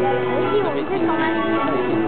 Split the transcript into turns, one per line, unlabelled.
游戏我们是从哪里？